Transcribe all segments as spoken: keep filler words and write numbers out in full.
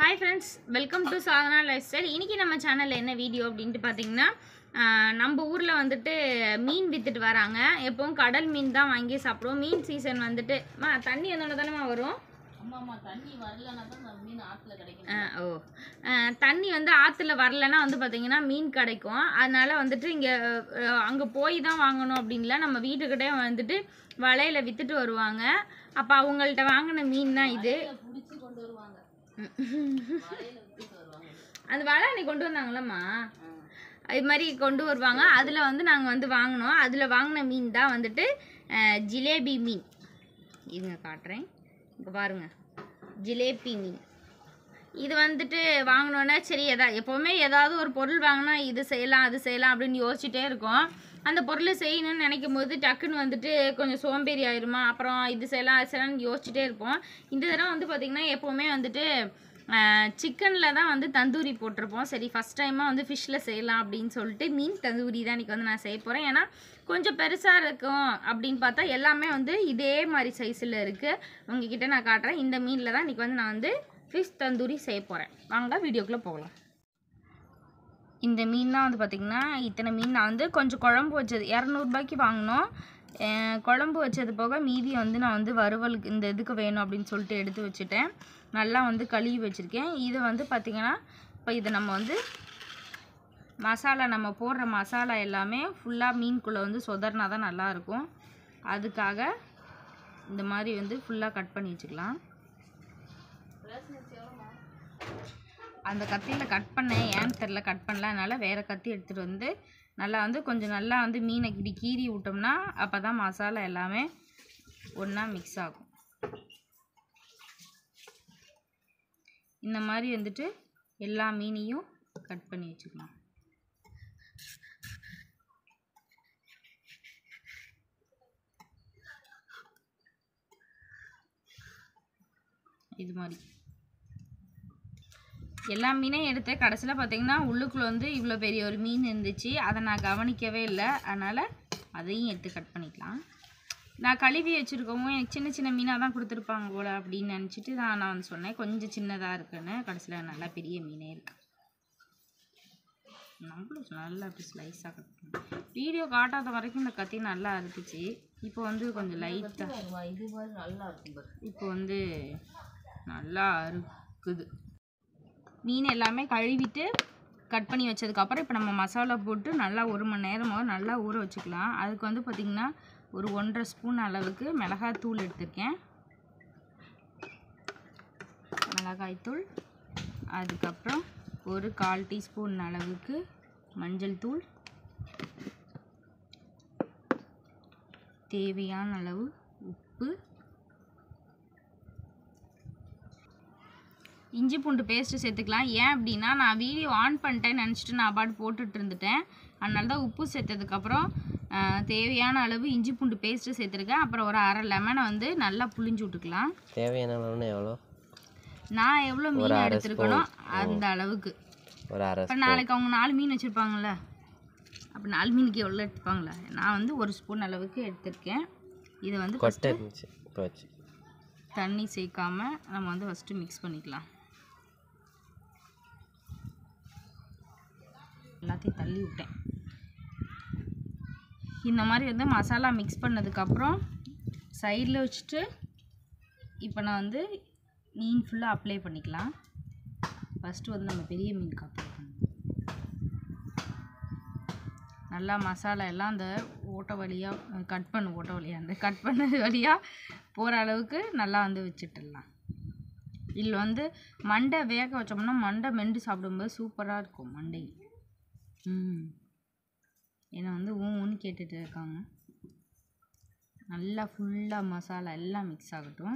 Hi friends, welcome to Sathanalifestyle. இன்னைக்கு நம்ம சேனல்ல என்ன வீடியோ அப்படினு பாத்தீங்கன்னா நம்ம ஊர்ல வந்துட்டு மீன் வித்துட்டு வராங்க. எப்பவும் கடல் மீன் தான் வாங்கி சாப்பிடுவோம். மீன் சீசன் வந்துட்டு மா தண்ணி வந்தோன தானமா வரும். அம்மா தண்ணி வரலனா தான் மீன் ஆத்துல கிடைக்கும். ஓ தண்ணி வந்து ஆத்துல வரலனா வந்து பாத்தீங்கன்னா மீன் கிடைக்கும். அதனால வந்துட்டு இங்க அங்க போய் தான் வாங்கணும் அப்படின்ல நம்ம வீட்டுக்கிட்டே வந்துட்டு வலையில வித்துட்டு வருவாங்க. அப்ப அவங்கள்ட்ட வாங்குன மீன் தான் இது. புடிச்சு கொண்டு வருவாங்க. அந்த வலை நீ கொண்டு வந்தாங்களம்மா இது மாதிரி கொண்டு வருவாங்க. அதில் வந்து நாங்கள் வந்து வாங்கினோம். அதில் வாங்கின மீன் தான் வந்துட்டு ஜிலேபி மீன். இதுங்க காட்டுறேன், இங்கே பாருங்க, ஜிலேபி மீன். இது வந்துட்டு வாங்கினோன்னே சரி எதா எப்போவுமே ஏதாவது ஒரு பொருள் வாங்கினா இது செய்யலாம் அது செய்யலாம் அப்படின்னு யோசிச்சுட்டே இருக்கோம். அந்த பொருளை செய்யணும்னு நினைக்கும் போது டக்குன்னு வந்துட்டு கொஞ்சம் சோம்பேறி ஆயிருமா, அப்புறம் இது செய்யலாம் அது செய்யலாம்னு யோசிச்சுட்டே இருப்போம். இந்த தடவை வந்து பார்த்திங்கன்னா எப்போவுமே வந்துட்டு சிக்கனில் தான் வந்து தந்தூரி போட்டிருப்போம். சரி ஃபஸ்ட் டைமாக வந்து ஃபிஷ்ஷில் செய்யலாம் அப்படின்னு சொல்லிட்டு மீன் தந்தூரி தான் இன்றைக்கி வந்து நான் செய்ய போகிறேன். ஏன்னா கொஞ்சம் பெருசாக இருக்கும் அப்படின்னு பார்த்தா எல்லாமே வந்து இதே மாதிரி சைஸில் இருக்குது. உங்ககிட்ட நான் காட்டுறேன். இந்த மீனில் தான் இன்றைக்கி வந்து நான் வந்து ஃபிஷ் தந்தூரி செய்ய போகிறேன். வாங்க வீடியோக்குள்ளே போகலாம். இந்த மீன்லாம் வந்து பார்த்திங்கன்னா இத்தனை மீன் நான் வந்து கொஞ்சம் குழம்பு வச்சது இரநூறுபாய்க்கு வாங்கினோம். குழம்பு வச்சது போக மீதி வந்து நான் வந்து வறுவலுக்கு இந்த இதுக்கு வேணும் அப்படின்னு சொல்லிட்டு எடுத்து வச்சுட்டேன். நல்லா வந்து கழுவி வச்சுருக்கேன். இது வந்து பார்த்திங்கன்னா இப்போ இதை நம்ம வந்து மசாலா நம்ம போடுற மசாலா எல்லாமே ஃபுல்லாக மீனுக்குள்ளே வந்து சொதர்னா தான் நல்லாயிருக்கும். அதுக்காக இந்த மாதிரி வந்து ஃபுல்லாக கட் பண்ணி வச்சுக்கலாம். அந்த கத்தியில் கட் பண்ணேன், ஏன்னு தெரில கட் பண்ணல, அதனால் வேறு கத்தி எடுத்துகிட்டு வந்து நல்லா வந்து கொஞ்சம் நல்லா வந்து மீனை இப்படி கீறி விட்டோம்னா அப்போ தான் மசாலா எல்லாமே ஒன்றா மிக்ஸ் ஆகும். இந்த மாதிரி வந்துட்டு எல்லா மீனையும் கட் பண்ணி வச்சுக்கலாம். இது மாதிரி எல்லா மீனையும் எடுத்து கடைசியில் பார்த்திங்கன்னா உள்ளுக்குள்ளே வந்து இவ்வளோ பெரிய ஒரு மீன் இருந்துச்சு. அதை நான் கவனிக்கவே இல்லை, அதனால் அதையும் எடுத்து கட் பண்ணிக்கலாம். நான் கழுவி வச்சுருக்கவும் எனக்கு சின்ன சின்ன மீனாக தான் கொடுத்துருப்பாங்க போல் அப்படின்னு நினச்சிட்டு தான் நான் வந்து சொன்னேன் கொஞ்சம் சின்னதாக இருக்குன்னு. கடைசியில் நல்லா பெரிய மீனே இருக்குது. நம்மளும் நல்லா அப்படி ஸ்லைஸாக கட் பண்ணேன். வீடியோ காட்டாத வரைக்கும் இந்த கத்தி நல்லா இருந்துச்சு. இப்போ வந்து கொஞ்சம் லைட்டாக இது மாதிரி நல்லா இருக்கும். இப்போ வந்து நல்லா இருக்குது. மீன் எல்லாமே கழுவிட்டு கட் பண்ணி வச்சதுக்கப்புறம் இப்போ நம்ம மசாலா போட்டு நல்லா ஒரு மணி நேரமாக நல்லா ஊற வச்சுக்கலாம். அதுக்கு வந்து பார்த்திங்கன்னா ஒரு ஒன்றரை ஸ்பூன் அளவுக்கு மிளகாய்த்தூள் எடுத்திருக்கேன். மிளகாய்த்தூள், அதுக்கப்புறம் ஒரு கால் டீஸ்பூன் அளவுக்கு மஞ்சள் தூள், தேவையான அளவு உப்பு, இஞ்சி பூண்டு பேஸ்ட்டு சேர்த்துக்கலாம். ஏன் அப்படின்னா நான் வீடியோ ஆன் பண்ணிட்டேன்னு நினச்சிட்டு நான் பாட்டு போட்டுட்டு இருந்துட்டேன். அதனால தான் உப்பு சேர்த்ததுக்கப்புறம் தேவையான அளவு இஞ்சி பூண்டு பேஸ்ட்டு சேர்த்துருக்கேன். அப்புறம் ஒரு அரை லெமனை வந்து நல்லா புளிஞ்சு விட்டுக்கலாம். தேவையான அளவுன்னு எவ்வளோ? நான் எவ்வளோ மீன் எடுத்துருக்கணும் அந்த அளவுக்கு. ஒரு அரை. இப்போ நாளைக்கு அவங்க நாலு மீன் வச்சுருப்பாங்கள்ல, அப்போ நாலு மீனுக்கு எவ்வளோ எடுத்துப்பாங்களே, நான் வந்து ஒரு ஸ்பூன் அளவுக்கு எடுத்திருக்கேன். இதை வந்து ஃபஸ்ட்டு தண்ணி சேர்க்காமல் நம்ம வந்து ஃபஸ்ட்டு மிக்ஸ் பண்ணிக்கலாம். எல்லாத்தையும் தள்ளி விட்டேன். இந்த மாதிரி வந்து மசாலா மிக்ஸ் பண்ணதுக்கப்புறம் சைடில் வச்சுட்டு இப்போ நான் வந்து மீன் ஃபுல்லாக அப்ளை பண்ணிக்கலாம். ஃபஸ்ட்டு வந்து நம்ம பெரிய மீனுக்கு அப்ளை பண்ணணும். நல்லா மசாலா எல்லாம் அந்த ஓட்டை வழியாக கட் பண்ணு ஓட்டை வழியாக அந்த கட் பண்ணது வழியாக போகிற அளவுக்கு நல்லா வந்து வச்சுட்டுடலாம். இதில் வந்து மண்டை வேக வச்சோம்னா மண்டை மெண்டு சாப்பிடும்போது சூப்பராக இருக்கும் மண்டை. ம் ஏன்னா வந்து ஊ ஊன்னு கேட்டுட்டு இருக்காங்க. நல்லா ஃபுல்லாக மசாலா எல்லாம் மிக்ஸ் ஆகட்டும்.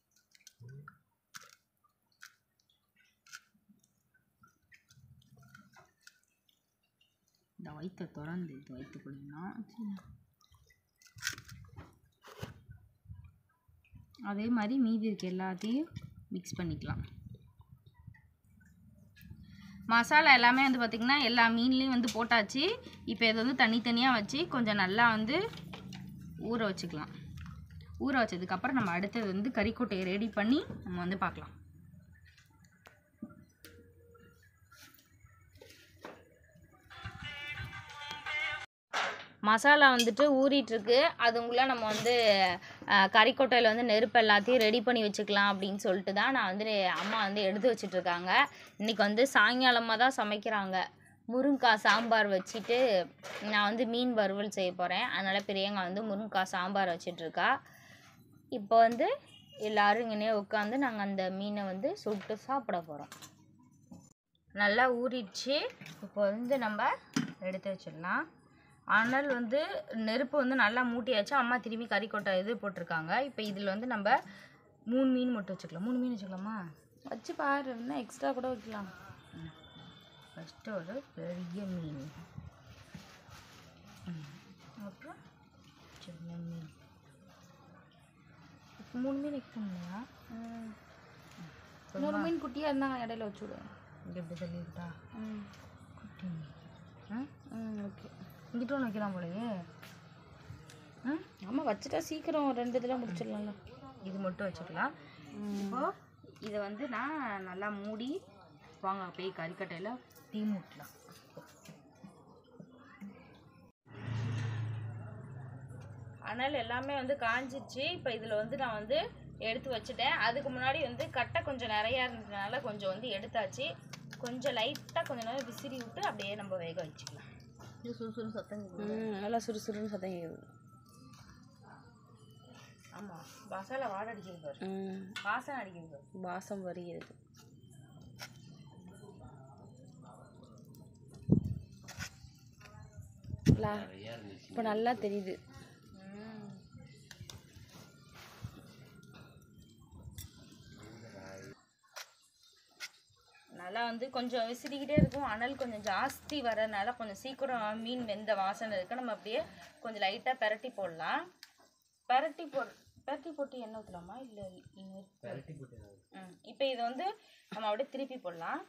இந்த வயிற்றை திறந்து இது வயிற்றுக்குள்ளா அதே மாதிரி மீதி இருக்க எல்லாத்தையும் மிக்ஸ் பண்ணிக்கலாம். மசாலா எல்லாமே வந்து பார்த்திங்கன்னா எல்லா மீன்லேயும் வந்து போட்டாச்சு. இப்போ இதை வந்து தனித்தனியாக வச்சு கொஞ்சம் நல்லா வந்து ஊற வச்சுக்கலாம். ஊற வச்சதுக்கப்புறம் நம்ம அடுத்தது வந்து கறிக்கொட்டையை ரெடி பண்ணி நம்ம வந்து பார்க்கலாம். மசாலா வந்துட்டு ஊறிட்டுருக்கு. அதுக்குள்ளே நம்ம வந்து கறிக்கொட்டையில் வந்து நெருப்பு எல்லாத்தையும் ரெடி பண்ணி வச்சுக்கலாம் அப்படின்னு சொல்லிட்டு தான் நான் வந்து அம்மா வந்து எடுத்து வச்சிட்ருக்காங்க. இன்றைக்கி வந்து சாயங்காலமாக தான் சமைக்கிறாங்க. முருங்கைக்காய் சாம்பார் வச்சுட்டு நான் வந்து மீன் வறுவல் செய்ய போகிறேன். அதனால் பெரியவங்க வந்து முருங்கைக்காய் சாம்பார் வச்சிட்ருக்கா. இப்போ வந்து எல்லோரும் இங்கேயே உட்காந்து நாங்கள் அந்த மீனை வந்து சுட்டு சாப்பிட போகிறோம். நல்லா ஊறிடுச்சு. இப்போ வந்து நம்ம எடுத்து வச்சிடலாம். அனல் வந்து நெருப்பு வந்து நல்லா மூட்டியாச்சு. அம்மா திரும்பி கறிக்கொட்டை இது போட்டிருக்காங்க. இப்போ இதில் வந்து நம்ம மூணு மீன் மட்டும் வச்சுக்கலாம். மூணு மீன் வச்சுக்கலாமா? வச்சு பாரு, இன்னும் எக்ஸ்ட்ரா கூட வைக்கலாம். ஃபஸ்ட்டு ஒரு பெரிய மீன், அப்புறம் சின்ன மீன். இப்போ மூணு மீன் வைக்கணுங்களா? மூணு மீன் குட்டியாக இருந்தாங்க, இடையில வச்சு விடுவேன். இங்கே எப்படி சொல்லிக்கிட்டா? ம் குட்டி மீன். ம் ம் ஓகே. இங்கிட்ட ஒன்று வைக்கலாம் போலயே. ம் ஆமாம், வச்சுட்டா சீக்கிரம் ரெண்டு இதில் முடிச்சிடலாம்ல. இது மட்டும் வச்சுக்கலாம். இப்போது இதை வந்து நான் நல்லா மூடி வாங்க அப்படியே கறிக்கட்டையில் தீ மூட்டலாம். அனல் எல்லாமே வந்து காஞ்சிச்சு. இப்போ இதில் வந்து நான் வந்து எடுத்து வச்சுட்டேன். அதுக்கு முன்னாடி வந்து கட்டை கொஞ்சம் நிறையா இருந்ததுனால கொஞ்சம் வந்து எடுத்தாச்சு. கொஞ்சம் லைட்டாக கொஞ்சம் நேரம் விசிறி விட்டு அப்படியே நம்ம வேக வச்சுக்கலாம். இது சுறுசுறு சத்தம் கேட்குது. ம் நல்லா சுறுசுறுன்னு சத்தம் கேட்குது. ஆமாம், மசாலா வாடை அடிக்கிறது பாரு. ம் வாசனை அடிக்கிறது பாரு. வாசம் வருகிறது. இப்போ நல்லா தெரியுது. நல்லா வந்து கொஞ்சம் விசிறிக்கிட்டே இருக்கும். அனல் கொஞ்சம் ஜாஸ்தி வரனால கொஞ்சம் சீக்கிரம் மீன் வெந்த வாசனை இருக்குது. நம்ம அப்படியே கொஞ்சம் லைட்டாக பெரட்டி போடலாம். பெரட்டி போ பெரட்டி போட்டு எண்ணெய் ஊற்றலாமா? இல்லை ம் இப்போ இதை வந்து நம்ம அப்படியே திருப்பி போடலாம்.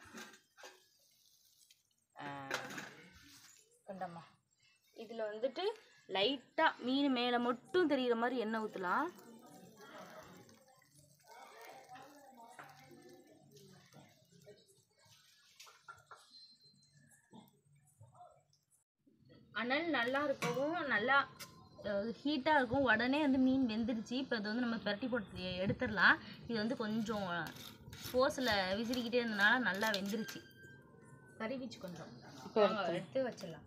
கொண்டம்மா. இதில் வந்துட்டு லைட்டாக மீன் மேலே மட்டும் தெரிகிற மாதிரி எண்ணெய் ஊற்றலாம். அனல் நல்லா இருக்கவும் நல்லா ஹீட்டாக இருக்கும். உடனே வந்து மீன் வெந்துருச்சு. இப்போ இது வந்து நம்ம பெரட்டி போட்டு எடுத்துடலாம். இது வந்து கொஞ்சம் ஃபோர்ஸில் விசிறிக்கிட்டே இருந்தனால நல்லா வெந்துருச்சு. கறி வீச்சு கொஞ்சம் இப்போ எடுத்து வச்சிடலாம்.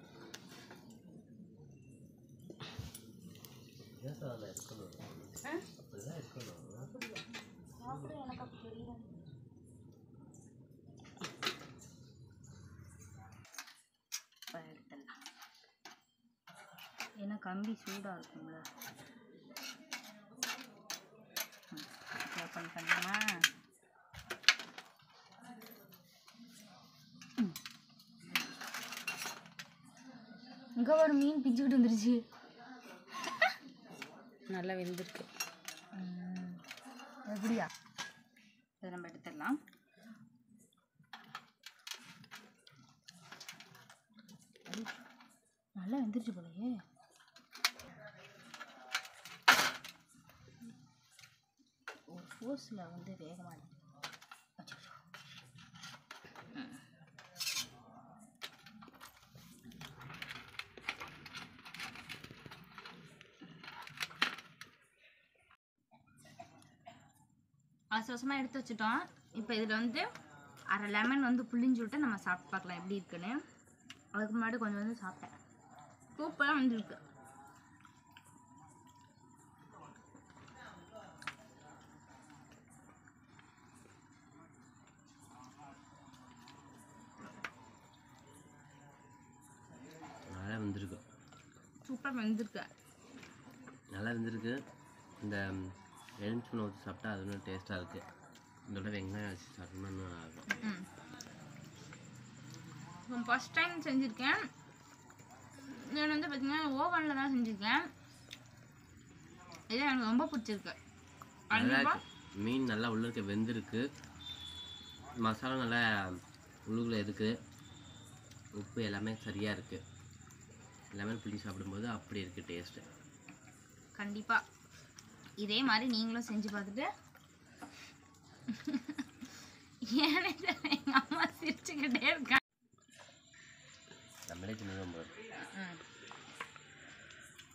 எடுத்துடலாம். ஏன்னா கம்பி சூடாக இருக்கும்ல. ஓப்பன் பண்ணலாமா? இங்கே ஒரு மீன் பிச்சுக்கிட்டு வந்துருச்சு. நல்லா வெந்திருக்கு. எப்படியா? இதை நம்ம எடுத்துடலாம். நல்லா வெந்துருச்சு போலயே. ஒரு ஃபோர்ஸில் வந்து வேக மாட்டேங்குது. அவசர அவசரமாக எடுத்து வச்சுட்டோம். இப்போ இதில் வந்து அரை லெமன் வந்து புளிஞ்சு விட்டு நம்ம சாப்பிட்டு பார்க்கலாம் எப்படி இருக்குன்னு. அதுக்கு முன்னாடி கொஞ்சம் வந்து சாப்பிட்டேன். சூப்பராக வந்துருக்கு. நல்லா வெந்திருக்கு. சூப்பராக வெந்திருக்கு. நல்லா வெந்திருக்கு. இந்த எலுமிச்சம்பழம் ஊற்றி சாப்பிட்டா அது இன்னும் டேஸ்ட்டாக இருக்குது. இதோட வெங்காயம் வச்சு சாப்பிட்டோம்னா இன்னும் நல்லாயிருக்கும். இப்போ ஃபஸ்ட் டைம் செஞ்சுருக்கேன். நான் வந்து பார்த்தீங்கன்னா ஓவனில் தான் செஞ்சுருக்கேன். இது எனக்கு ரொம்ப பிடிச்சிருக்கு. நல்லா மீன் நல்லா உள்ள இருக்க வெந்திருக்கு. மசாலா நல்லா உள்ளுக்குள்ளே இருக்குது. உப்பு எல்லாமே சரியாக இருக்குது. லெமன் புளி சாப்பிடும்போது அப்படி இருக்குது டேஸ்ட்டு. கண்டிப்பாக இதே மாதிரி நீங்களும் செஞ்சு பார்த்துட்டு ஏன்னு எங்கள் அம்மா சிரிச்சுக்கிட்டே இருக்காங்க. நம்மளே தின்னு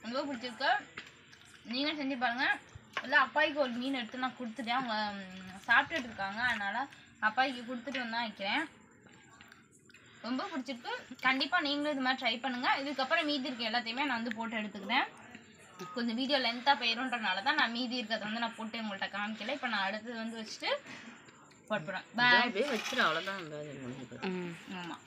ரொம்ப பிடிச்சிருக்கு. நீங்களும் செஞ்சு பாருங்கள். இல்லை அப்பாய்க்கு ஒரு மீன் எடுத்து நான் கொடுத்துட்டேன். அவங்க சாப்பிட்டுட்டு இருக்காங்க, அதனால் அப்பாய்க்கு கொடுத்துட்டு வந்து தான் வைக்கிறேன். ரொம்ப பிடிச்சிருக்கு. கண்டிப்பாக நீங்களும் இது மாதிரி ட்ரை பண்ணுங்கள். இதுக்கப்புறம் மீதி இருக்க எல்லாத்தையுமே நான் வந்து போட்டு எடுத்துக்கிறேன். கொஞ்சம் வீடியோ லென்த்தாக போயிடும்ன்றனால தான் நான் மீதி இருக்கிறத வந்து நான் போட்டு உங்கள்கிட்ட காமிக்கல. இப்போ நான் அடுத்தது வந்து வச்சுட்டு போட்டுறேன். பாய். அப்படியே வச்சிரு, அவ்வளோதான். ஆமாம்.